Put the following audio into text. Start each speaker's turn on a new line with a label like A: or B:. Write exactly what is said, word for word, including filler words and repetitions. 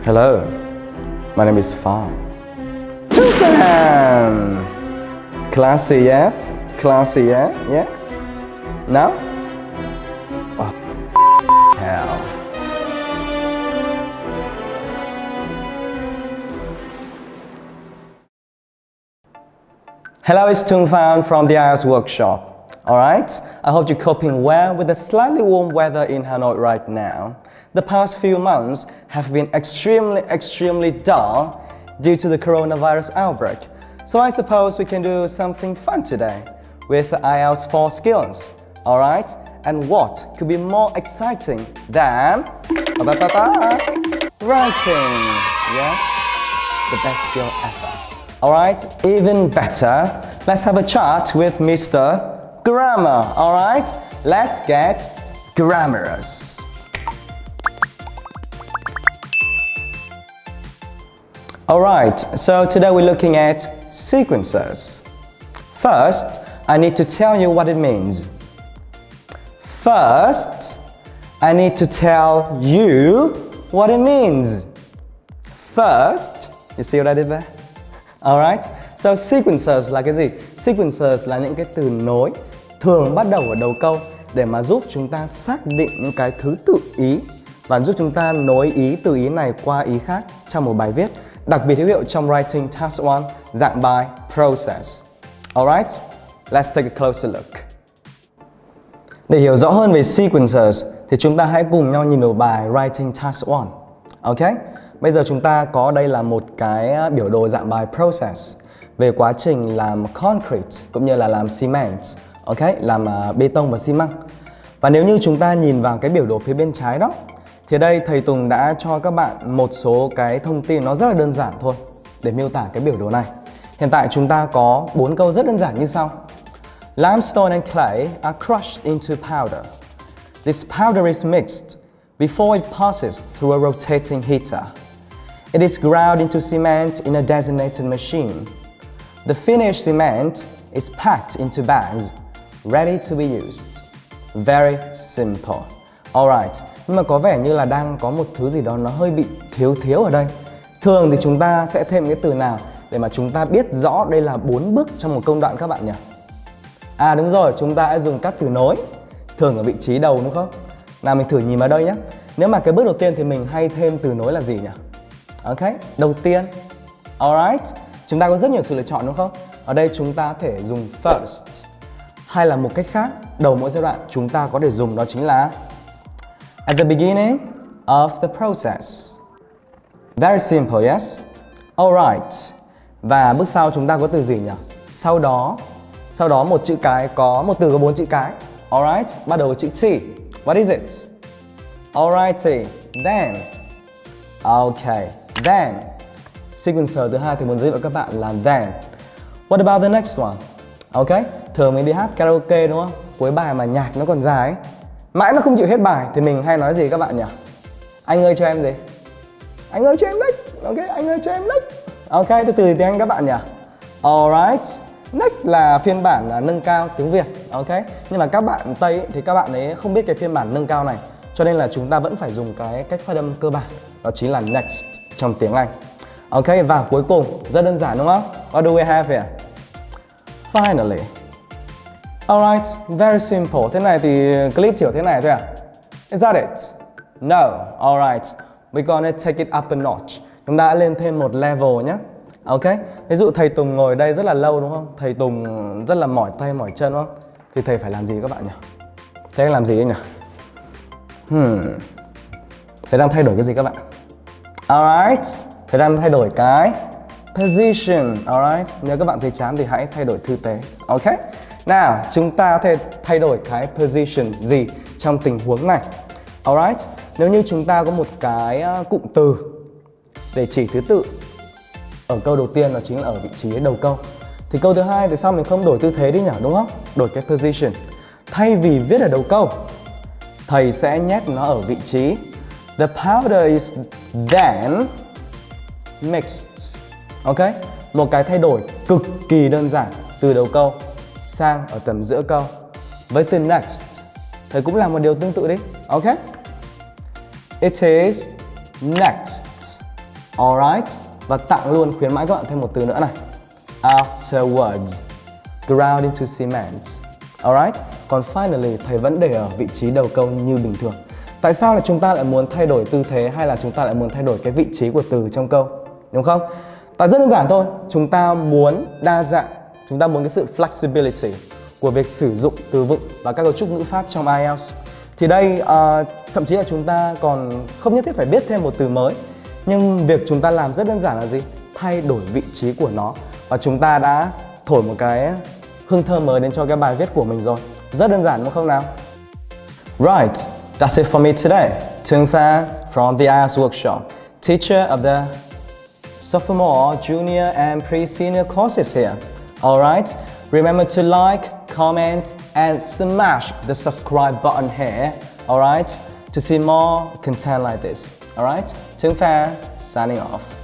A: Hello, my name is Fan. Too Fan! Classy, yes? Classy, yeah? Yeah? No? Oh, hell. Hello, it's Tung Fan from the I E L T S workshop. Alright, I hope you're coping well with the slightly warm weather in Hanoi right now. The past few months have been extremely, extremely dull due to the coronavirus outbreak. So I suppose we can do something fun today with I E L T S four skills. Alright, and what could be more exciting than writing? Yeah, the best skill ever. Alright, even better, let's have a chat with Mister Grammar. Alright, let's get grammarous. Alright, so today we're looking at sequences. First, I need to tell you what it means. First, I need to tell you what it means. First, you see what I did there? Alright, so sequences là cái gì? Sequences là những cái từ nối thường bắt đầu ở đầu câu để mà giúp chúng ta xác định những cái thứ tự ý và giúp chúng ta nối ý từ ý này qua ý khác trong một bài viết, đặc biệt hữu hiệu trong Writing Task one dạng bài Process. Alright, let's take a closer look. Để hiểu rõ hơn về sequences thì chúng ta hãy cùng nhau nhìn vào bài Writing Task one. Ok, bây giờ chúng ta có đây là một cái biểu đồ dạng bài Process về quá trình làm concrete cũng như là làm cement. Ok, làm uh, bê tông và xi măng. Và nếu như chúng ta nhìn vào cái biểu đồ phía bên trái đó thì đây thầy Tùng đã cho các bạn một số cái thông tin nó rất là đơn giản thôi để miêu tả cái biểu đồ này. Hiện tại chúng ta có bốn câu rất đơn giản như sau. Limestone and clay are crushed into powder. This powder is mixed before it passes through a rotating heater. It is ground into cement in a designated machine. The finished cement is packed into bags, ready to be used. Very simple. Alright, nhưng mà có vẻ như là đang có một thứ gì đó nó hơi bị thiếu thiếu ở đây. Thường thì chúng ta sẽ thêm cái từ nào để mà chúng ta biết rõ đây là bốn bước trong một công đoạn các bạn nhỉ? À đúng rồi, chúng ta sẽ dùng các từ nối thường ở vị trí đầu đúng không? Nào mình thử nhìn vào đây nhé. Nếu mà cái bước đầu tiên thì mình hay thêm từ nối là gì nhỉ? Ok, đầu tiên. Alright, chúng ta có rất nhiều sự lựa chọn đúng không? Ở đây chúng ta có thể dùng first. Hay là một cách khác, đầu mỗi giai đoạn chúng ta có thể dùng đó chính là at the beginning of the process. Very simple, yes? Alright. Và bước sau chúng ta có từ gì nhỉ? Sau đó. Sau đó một chữ cái có, một từ có bốn chữ cái. Alright, bắt đầu với chữ T. What is it? Alrighty. Then. Okay. Then. Sequence thứ hai thì muốn giới thiệu các bạn là then. What about the next one? Ok, thường mình đi hát karaoke đúng không? Cuối bài mà nhạc nó còn dài ấy, mãi nó không chịu hết bài thì mình hay nói gì các bạn nhỉ? Anh ơi cho em gì? Anh ơi cho em next. Ok, anh ơi cho em next. Ok, từ từ tiếng Anh các bạn nhỉ? Alright, next là phiên bản là nâng cao tiếng Việt. Ok, nhưng mà các bạn Tây ấy, thì các bạn ấy không biết cái phiên bản nâng cao này, cho nên là chúng ta vẫn phải dùng cái cách phát âm cơ bản, đó chính là next trong tiếng Anh. Ok, và cuối cùng rất đơn giản đúng không? What do we have here? Finally. Alright, very simple. Thế này thì clip chỉ thế này thôi à? Is that it? No. Alright, we're gonna take it up a notch. Chúng ta lên thêm một level nhé. Ok, ví dụ thầy Tùng ngồi đây rất là lâu đúng không? Thầy Tùng rất là mỏi tay mỏi chân đúng không? Thì thầy phải làm gì các bạn nhỉ? Thầy đang làm gì đấy nhỉ? Hmm. Thầy đang thay đổi cái gì các bạn? Alright, thầy đang thay đổi cái position. Alright, nếu các bạn thấy chán thì hãy thay đổi thư tế. Ok, nào chúng ta có thể thay đổi cái position gì trong tình huống này? Alright, nếu như chúng ta có một cái cụm từ để chỉ thứ tự ở câu đầu tiên, đó chính là ở vị trí đầu câu, thì câu thứ hai thì sao mình không đổi tư thế đi nhỉ, đúng không? Đổi cái position. Thay vì viết ở đầu câu, thầy sẽ nhét nó ở vị trí the powder is then mixed. Ok, một cái thay đổi cực kỳ đơn giản từ đầu câu sang ở tầm giữa câu. Với từ next, thầy cũng làm một điều tương tự đi. Ok, it is next Alright. Và tặng luôn, khuyến mãi các bạn thêm một từ nữa này. Afterwards. Ground into cement. Alright. Còn finally, thầy vẫn để ở vị trí đầu câu như bình thường. Tại sao là chúng ta lại muốn thay đổi tư thế hay là chúng ta lại muốn thay đổi cái vị trí của từ trong câu? Đúng không? Tại rất đơn giản thôi. Chúng ta muốn đa dạng. Chúng ta muốn cái sự flexibility của việc sử dụng từ vựng và các cấu trúc ngữ pháp trong ai eo. Thì đây uh, thậm chí là chúng ta còn không nhất thiết phải biết thêm một từ mới. Nhưng việc chúng ta làm rất đơn giản là gì? Thay đổi vị trí của nó. Và chúng ta đã thổi một cái hương thơm mới đến cho cái bài viết của mình rồi. Rất đơn giản đúng không nào? Right, that's it for me today. Thương Phan from the ai eo Workshop, teacher of the sophomore, junior and pre-senior courses here. Alright, remember to like, comment and smash the subscribe button here. Alright, to see more content like this. Alright, Thương Phan signing off.